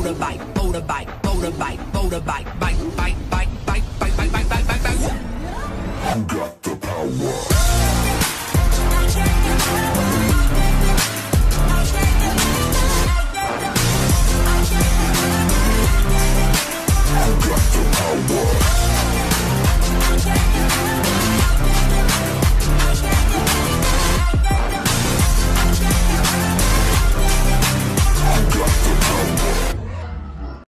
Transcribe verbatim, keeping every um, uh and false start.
motorbike, motorbike, motorbike, motorbike, bike, bike, bike, bike, bike, bike, bike, bike, bike, bike. Who got the power?